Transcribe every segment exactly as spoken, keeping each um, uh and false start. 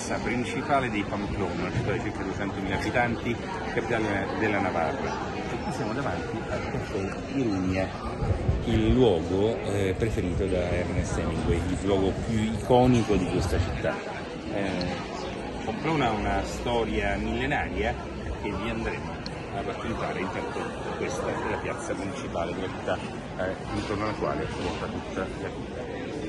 piazza principale di Pamplona, una città di circa duecentomila abitanti, capitale della Navarra. E qui siamo davanti al caffè Iruña, il luogo eh, preferito da Ernest Hemingway, il luogo più iconico di questa città. Eh, Pamplona ha una storia millenaria che vi andremo a raccontare. Intanto questa è la piazza principale della città, eh, intorno alla quale ruota tutta la città.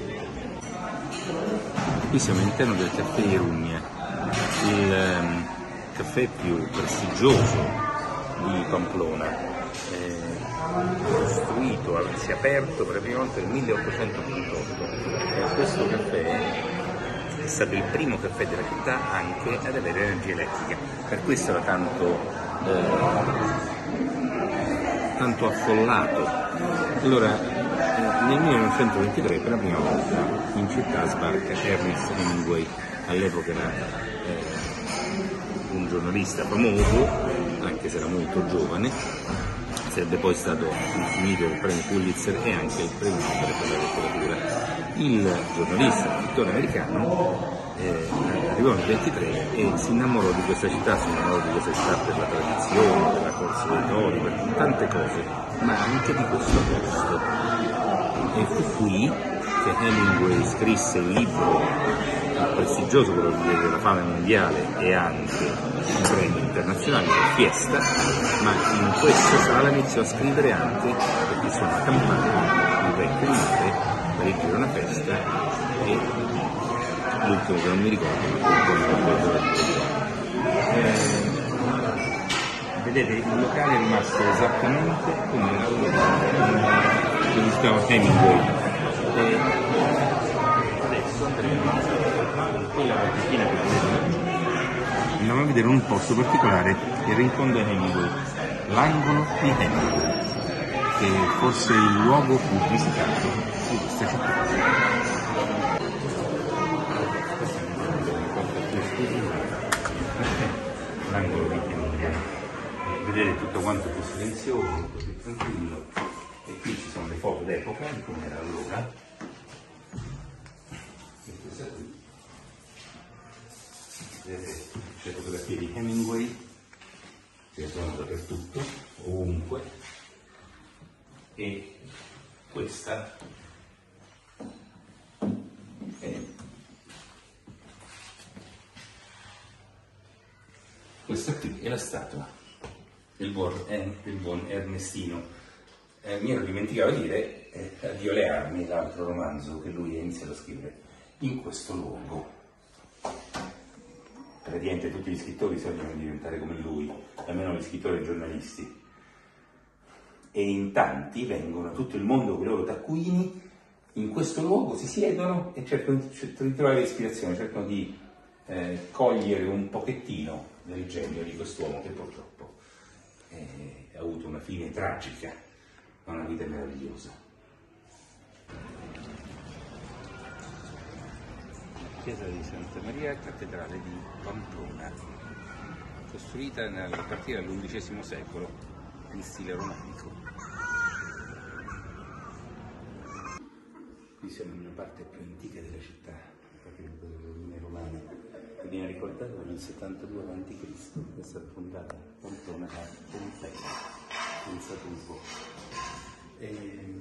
Qui siamo all'interno del caffè Iruña, il um, caffè più prestigioso di Pamplona, eh, costruito, si è aperto per la prima volta nel milleottocentottantotto. Eh, questo caffè è stato il primo caffè della città anche ad avere energia elettrica, per questo era tanto, eh, tanto affollato. Allora, nel millenovecentoventitré per la prima volta in città sbarca Ernest Hemingway, all'epoca era eh, un giornalista famoso, anche se era molto giovane, sarebbe poi stato insignito del premio Pulitzer e anche il premio Nobel per la letteratura. Il giornalista, scrittore americano, eh, arrivò nel ventitré e si innamorò di questa città, si innamorò di questa città per la tradizione, per la corsa dei tori, per tante cose, ma anche di questo posto. E fu qui che Hemingway scrisse il libro prestigioso, quello della fame mondiale e anche un premio internazionale per Fiesta, ma in questa sala iniziò a scrivere anche, perché sono una campagna, un vecchio mare, per il dire una festa, e l'ultimo che non mi ricordo, ma non mi ricordo eh, vedete, il locale è rimasto esattamente come era quello che si chiama Hemingway. E adesso andremo con quella bottichina che vedete. Andiamo a vedere un posto particolare, il rincon di Hemingway, l'angolo di Hemingway, che è forse il luogo più visitato di questa città. L'angolo di Hemingway. Vedete tutto quanto più silenzioso, così tranquillo. E qui ci sono le foto d'epoca di come era allora. E questa qui. Vedete, c'è fotografie di Hemingway, che sono dappertutto, ovunque. E questa è questa qui è la statua del buon, eh, del buon Ernestino. Eh, mi ero dimenticato di dire eh, Addio le armi, l'altro romanzo che lui ha iniziato a scrivere in questo luogo. Praticamente tutti gli scrittori sognano di diventare come lui, almeno gli scrittori e giornalisti, e in tanti vengono, tutto il mondo con i loro taccuini, in questo luogo si siedono e cercano di trovare ispirazione, cercano di eh, cogliere un pochettino del genio di quest'uomo che purtroppo eh, ha avuto una fine tragica, ma una vita meravigliosa. Chiesa di Santa Maria, cattedrale di Pamplona, costruita a partire dall'undicesimo secolo in stile romanico. Qui siamo in una parte più antica della città, proprio delle rovine romane, che viene ricordata nel settantadue avanti Cristo, è stata fondata Pamplona da Pompeo, senza tubo. E...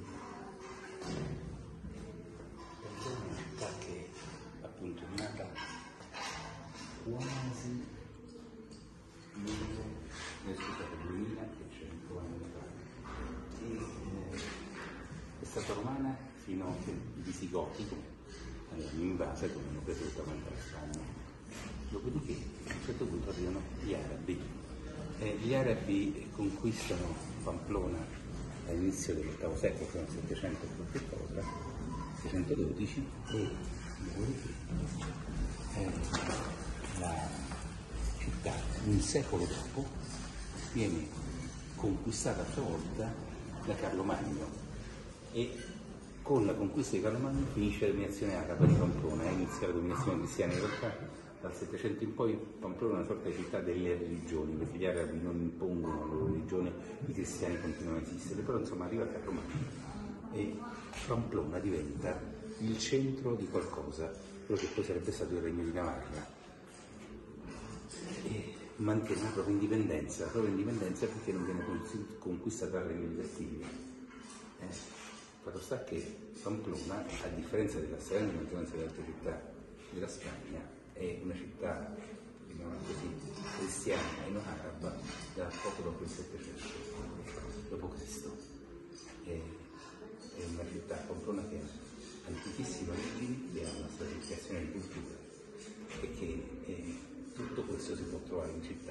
Pamplona è una città che appunto è nata quasi duemilacento anni fa e eh, è stata romana fino a che i visigoti hanno invaso e hanno preso tutta quanta la Spagna. Dopodiché a un certo punto arrivano gli arabi e gli arabi conquistano Pamplona all'inizio dell'ottavo secolo, sono settecento e qualche cosa, settecentododici, e dopodiché eh, la città un secolo dopo viene conquistata a sua volta da Carlo Magno, e con la conquista di Carlo Magno finisce la dominazione araba di Pamplona e inizia la dominazione cristiana. In realtà dal Settecento in poi Pamplona è una sorta di città delle religioni, perché gli arabi non impongono la loro religione, i cristiani continuano a esistere, però insomma arriva Carlo Magno e Pamplona diventa il centro di qualcosa, quello che poi sarebbe stato il Regno di Navarra. mantiene la propria indipendenza, la propria indipendenza perché non viene conquistata dai regni cattivi. Eh, fatto sta che Pamplona, a differenza della stragrande maggioranza delle altre città della Spagna, è una città, diciamo così, cristiana e non araba da poco dopo il Settecento, dopo Cristo. È, è una città, Pamplona, che ha antichissime origini, che ha una stratificazione di cultura e che eh, tutto questo si può trovare in città.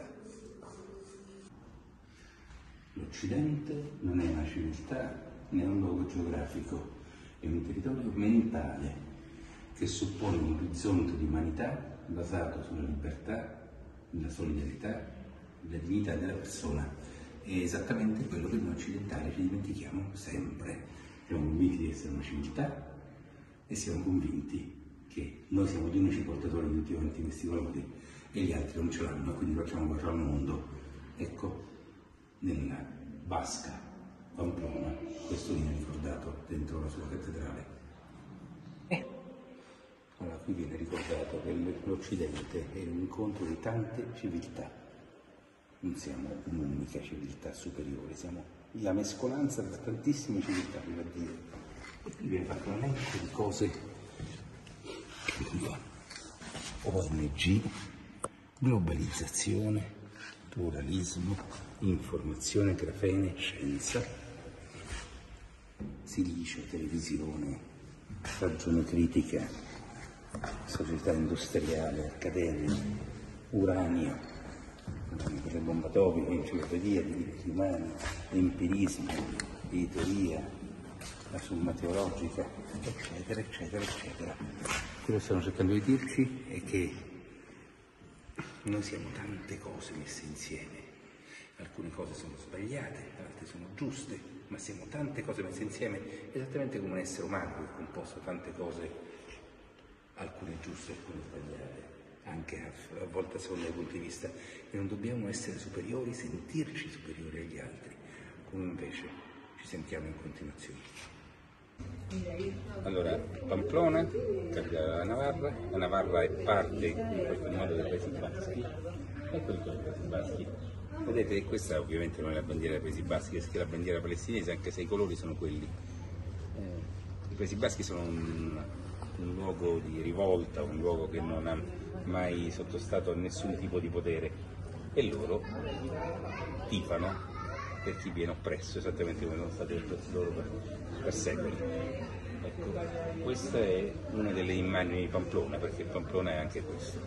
L'Occidente non è una civiltà né un luogo geografico, è un territorio mentale che suppone un orizzonte di umanità basato sulla libertà, la solidarietà, la dignità della persona. È esattamente quello che noi occidentali ci dimentichiamo sempre. Siamo convinti di essere una civiltà e siamo convinti che noi siamo gli unici portatori di tutti quanti questi valori e gli altri non ce l'hanno, quindi facciamo guerra al mondo. Ecco, nella Basca Pamplona questo viene ricordato dentro la sua cattedrale. Eh. Allora, qui viene ricordato che l'Occidente è un incontro di tante civiltà. Non siamo un'unica civiltà superiore, siamo la mescolanza tra tantissime civiltà, viva Dio. E qui viene fatto un elenco di cose. O N G, globalizzazione, pluralismo, informazione, grafene, scienza, silicio, televisione, ragione critica, società industriale, accademia, uranio, per le bombe atomiche, enciclopedia, diritti umani, empirismo, editoria, la somma teologica, eccetera, eccetera, eccetera. Quello che stiamo cercando di dirci è che noi siamo tante cose messe insieme. Alcune cose sono sbagliate, altre sono giuste, ma siamo tante cose messe insieme, esattamente come un essere umano che è composto tante cose, alcune giuste, alcune sbagliate, anche a, a volte a seconda dei punti di vista, e non dobbiamo essere superiori, sentirci superiori agli altri, come invece ci sentiamo in continuazione. Allora, Pamplona, capitale della Navarra, la Navarra è parte in qualche modo dei Paesi Baschi, e questo sono i Paesi Baschi. Vedete, questa ovviamente non è la bandiera dei Paesi Baschi, è la bandiera palestinese, anche se i colori sono quelli. Eh, I Paesi Baschi sono un, un luogo di rivolta, un luogo che non ha mai sottostato a nessun tipo di potere, e loro tifano per chi viene oppresso, esattamente come sono stati oppressi loro per, per secoli. Ecco, questa è una delle immagini di Pamplona, perché Pamplona è anche questo.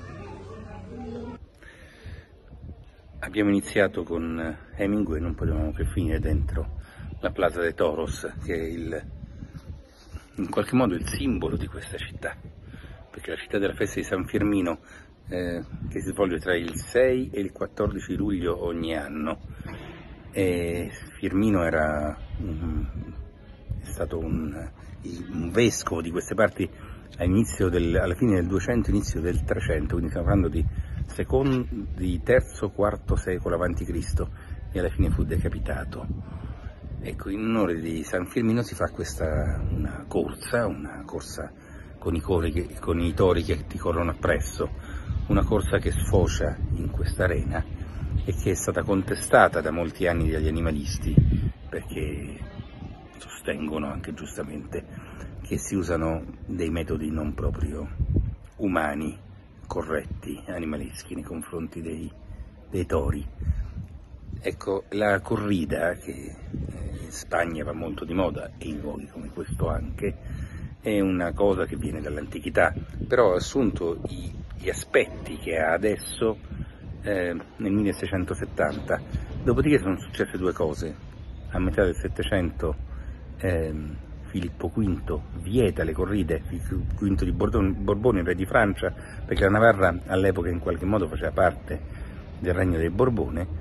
Abbiamo iniziato con Hemingway, non potevamo che finire dentro la Plaza de Toros, che è il, in qualche modo il simbolo di questa città, perché la città della festa di San Firmino, eh, che si svolge tra il sei e il quattordici luglio ogni anno, e Firmino era un, è stato un, un vescovo di queste parti all'inizio del, alla fine del duecento, inizio del trecento, quindi stiamo parlando di, secondo, di terzo, quarto secolo avanti Cristo, e alla fine fu decapitato. Ecco, in onore di San Firmino si fa questa una corsa, una corsa con i, cori che, con i tori che ti corrono appresso, una corsa che sfocia in questa arena e che è stata contestata da molti anni dagli animalisti, perché sostengono anche giustamente che si usano dei metodi non proprio umani, corretti, animaleschi nei confronti dei, dei tori. Ecco, la corrida, che in Spagna va molto di moda, e in luoghi come questo anche, è una cosa che viene dall'antichità, però ha assunto i, gli aspetti che ha adesso eh, nel milleseicentosettanta. Dopodiché sono successe due cose. A metà del Settecento eh, Filippo quinto vieta le corride, Filippo quinto di Borbone, re di Francia, perché la Navarra all'epoca in qualche modo faceva parte del regno dei Borbone,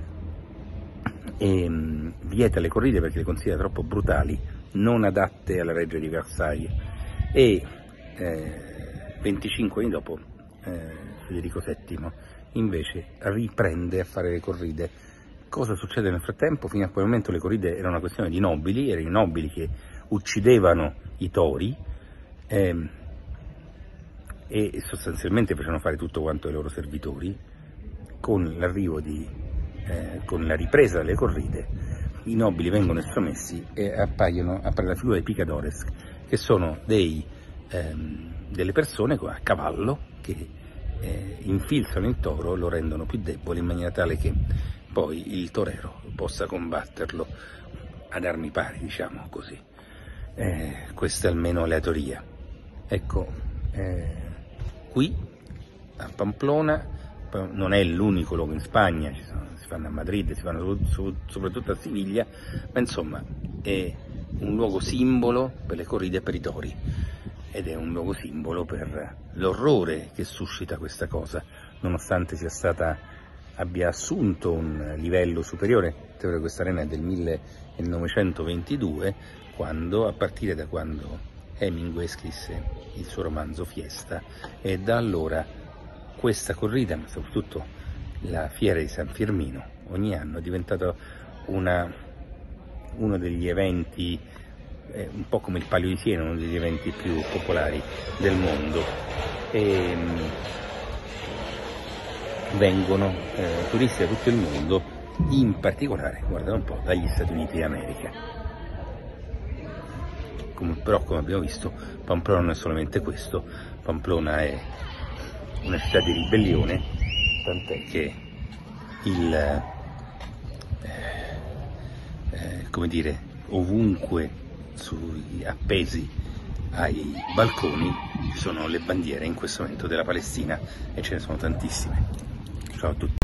e um, vieta le corride perché le considera troppo brutali, non adatte alla reggia di Versailles, e eh, venticinque anni dopo eh, Federico settimo invece riprende a fare le corride. Cosa succede nel frattempo? Fino a quel momento le corride erano una questione di nobili, erano i nobili che uccidevano i tori eh, e sostanzialmente facevano fare tutto quanto ai loro servitori, con l'arrivo di, eh, con la ripresa delle corride, i nobili vengono estromessi e appaiono, appare la figura dei picadores, che sono dei, ehm, delle persone a cavallo che eh, infilzano il toro, lo rendono più debole in maniera tale che poi il torero possa combatterlo ad armi pari, diciamo così. Eh, questa è almeno la teoria. Ecco, eh, qui a Pamplona, non è l'unico luogo in Spagna, ci sono, si fanno a Madrid, si fanno su, su, soprattutto a Siviglia, ma insomma è un luogo simbolo per le corride e per i tori, ed è un luogo simbolo per l'orrore che suscita questa cosa, nonostante sia stata, abbia assunto un livello superiore. Questa arena è del millenovecentoventidue, quando, a partire da quando Hemingway scrisse il suo romanzo Fiesta, e da allora questa corrida, ma soprattutto la fiera di San Firmino, ogni anno è diventato una, uno degli eventi, eh, un po' come il Palio di Siena, uno degli eventi più popolari del mondo. E, mh, vengono eh, turisti da tutto il mondo, in particolare, guardate un po', dagli Stati Uniti d'America. Come, però, come abbiamo visto, Pamplona non è solamente questo, Pamplona è una città di ribellione, tant'è che il, eh, eh, come dire, ovunque sui, appesi ai balconi ci sono le bandiere in questo momento della Palestina, e ce ne sono tantissime. Ciao a tutti.